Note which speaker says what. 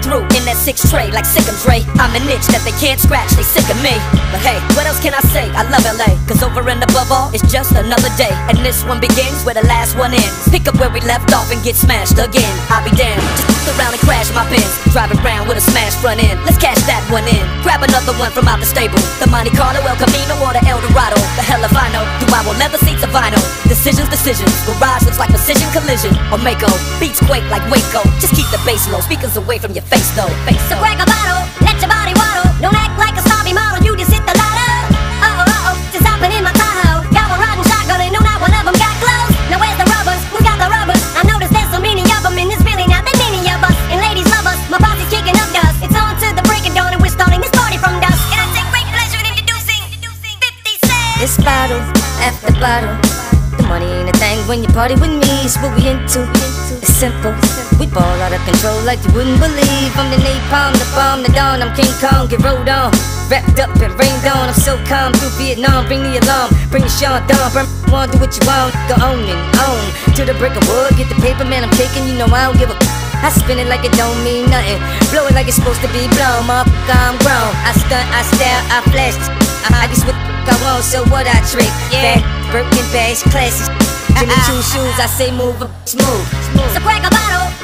Speaker 1: through in that 6 tray like Sick'em Dre. I'm an itch that they can't scratch, they sick of me. But hey, what else can I say? I love LA, cause over and above all, it's just another day. And this one begins where the last one ends. Pick up where we left off and get smashed again. I'll be damned, just look around and crash my Benz. Driving around with a smashed front end. Let's cash that one in. Grab another one from out the stable. The Monte Carlo, El Camino, or the El Dorado. The hell if I know, do I will leather seats or vinyl? Decisions, Garage looks like precision collision. Or Mako, beats quake like Waco. Just keep the bass low, speakers away from your face though.
Speaker 2: So crack a bottle, let your body waddle. Don't act like a snobby model, you just hit the lotto. Uh-oh, just hopping in my Tahoe. Y'all were riding shotgun and no, not one of them got clothes. Now where's the rubbers? Who got the rubbers? I noticed there's so many of them in this really not that many of us. And ladies love us, my posse's kicking up dust. It's on to the break of dawn and we're starting this party from dusk. And I take great pleasure in introducing 50 Cent.
Speaker 3: It's bottle after bottle. The money ain't a thing when you party with me. It's what we into. It's simple. We ball out of control like you wouldn't believe. I'm the napalm, the bomb, the dawn. I'm King Kong, get rolled on. Wrapped up and rained on. I'm so calm through Vietnam. Bring the alarm, bring your Sean Dawn. Burn on, do what you want. Go on and on to the brick of wood. Get the paper, man. I'm taking. You know I don't give a. I spin it like it don't mean nothing. Blow it like it's supposed to be blown. Motherfucker, I'm grown. I stunt, I style, I flash. I just what I want, so what I trick. Bad Birkin bags, classy. Jimmy Choo shoes, I say move, smooth.
Speaker 2: So crack a bottle,